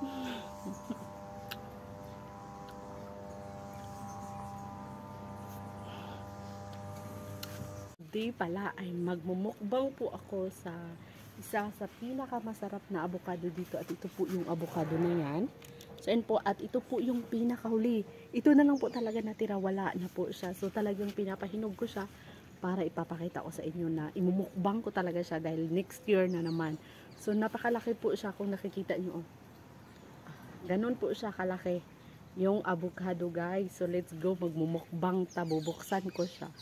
Today pala ay magmumukbang po ako sa isa sa pinakamasarap na avocado dito, at ito po yung avocado na yan. So yan po, at ito po yung pinakahuli. Ito na lang po talaga natira, wala na po siya. So talagang pinapahinog ko siya para ipapakita ko sa inyo na imumukbang ko talaga siya dahil next year na naman. So napakalaki po siya kung nakikita nyo. Ganon po siya kalaki yung avocado, guys. So let's go, magmumukbang ta, bubuksan ko siya.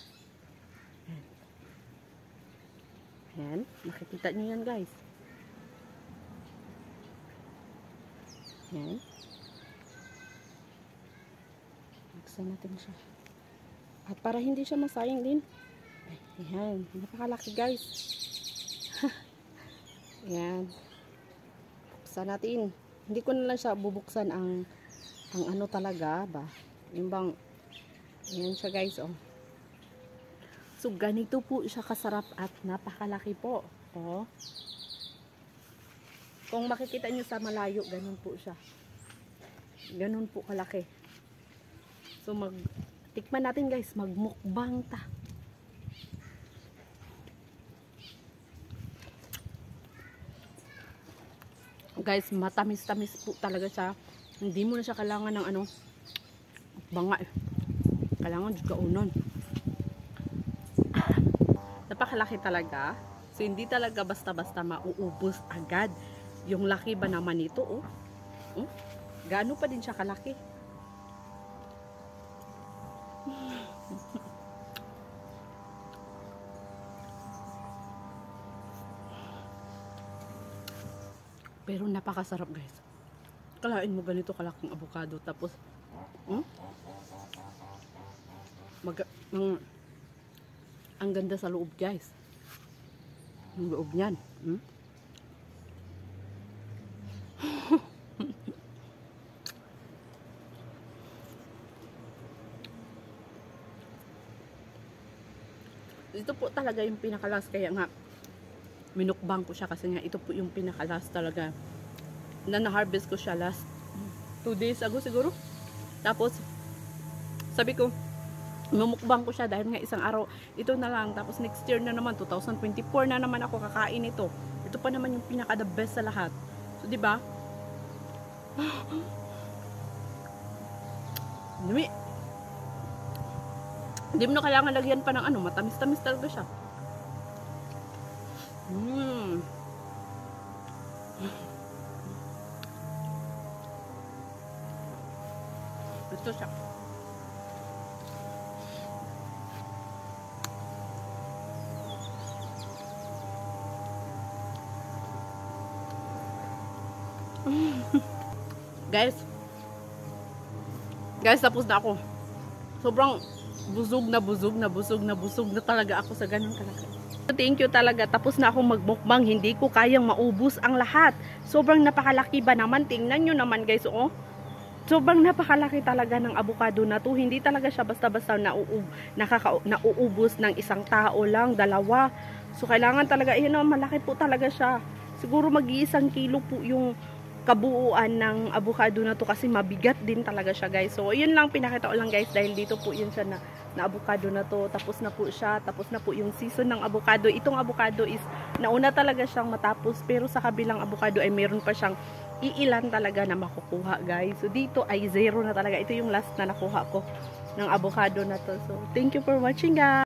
Ayan, nakikita nyo yan, guys. Ayan. Buksan natin siya. At para hindi siya masayang din. Ayan, napakalaki, guys. Ayan. Buksan natin. Hindi ko na lang siya bubuksan ang ano talaga ba. Yung bang, ayan siya, guys, oh. So, ganito po siya kasarap at napakalaki po. Oh. Kung makikita nyo sa malayo, ganun po siya. Ganun po kalaki. So, tikman natin, guys. Magmukbang ta. Guys, matamis-tamis po talaga siya. Hindi mo na siya kailangan ng ano, banga. Kailangan dyan kaunon. Napakalaki talaga. So, hindi talaga basta-basta mauubos agad. Yung laki ba naman ito, oh. Gaano pa din siya kalaki. Pero napakasarap, guys. Kalain mo ganito kalaking avocado. Tapos, ang ganda sa loob, guys. Yung loob niyan. Ito po talaga yung pinakalas. Kaya nga, minukbang ko siya. Kasi nga, ito po yung pinakalas talaga. Na-harvest ko siya last 2 days ago siguro. Tapos, sabi ko, mamukbang ko siya dahil nga isang araw ito na lang, tapos next year na naman 2024 na naman ako kakain ito. Ito pa naman yung pinaka the best sa lahat. So di ba? Hindi mo na kailangan lagyan pa ng ano, matamis-tamis talaga siya. Ito siya. Guys, tapos na ako. Sobrang busog na talaga ako sa ganun kalaki. Thank you talaga. Tapos na akong magmukbang. Hindi ko kayang maubos ang lahat. Sobrang napakalaki ba naman. Tingnan nyo naman, guys, oh. Sobrang napakalaki talaga ng avocado na to. Hindi talaga siya basta-basta nauubos ng isang tao lang, dalawa. So, kailangan talaga, yun, malaki po talaga siya. Siguro mag-1 kilo po yung kabuuan ng avocado na to kasi mabigat din talaga siya, guys. So, yun lang, pinakita ko lang, guys, dahil dito po yun siya na avocado na to. Tapos na po siya, tapos na po yung season ng avocado. Itong avocado is, nauna talaga siyang matapos, pero sa kabilang avocado ay meron pa siyang iilan talaga na makukuha, guys. So, dito ay 0 na talaga. Ito yung last na nakuha ko ng avocado na to. So, thank you for watching, guys.